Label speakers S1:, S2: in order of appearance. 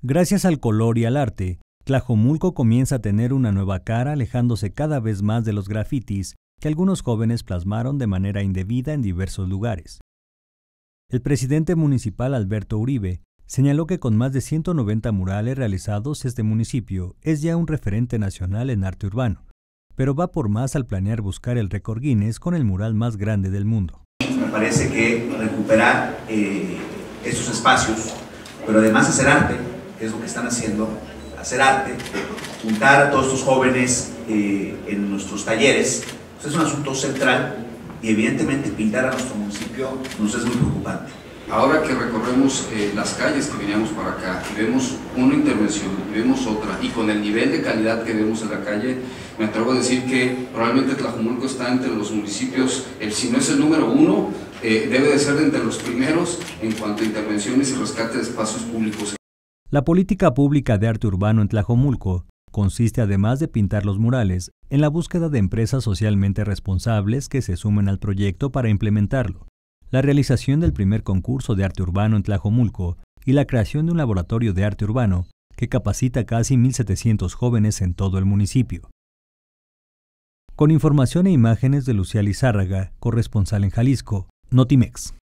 S1: Gracias al color y al arte, Tlajomulco comienza a tener una nueva cara, alejándose cada vez más de los grafitis que algunos jóvenes plasmaron de manera indebida en diversos lugares. El presidente municipal Alberto Uribe señaló que con más de 190 murales realizados, este municipio es ya un referente nacional en arte urbano, pero va por más al planear buscar el récord Guinness con el mural más grande del mundo.
S2: Me parece que recuperar estos espacios, pero además hacer arte, que es lo que están haciendo, hacer arte, juntar a todos estos jóvenes en nuestros talleres, pues es un asunto central y evidentemente pintar a nuestro municipio nos es muy preocupante.
S3: Ahora que recorremos las calles que veníamos para acá y vemos una intervención y vemos otra, y con el nivel de calidad que vemos en la calle, me atrevo a decir que probablemente Tlajomulco está entre los municipios, si no es el número uno, debe de ser entre los primeros en cuanto a intervenciones y rescate de espacios públicos.
S1: La política pública de arte urbano en Tlajomulco consiste, además de pintar los murales, en la búsqueda de empresas socialmente responsables que se sumen al proyecto para implementarlo, la realización del primer concurso de arte urbano en Tlajomulco y la creación de un laboratorio de arte urbano que capacita a casi 1,700 jóvenes en todo el municipio. Con información e imágenes de Lucía Lizárraga, corresponsal en Jalisco, Notimex.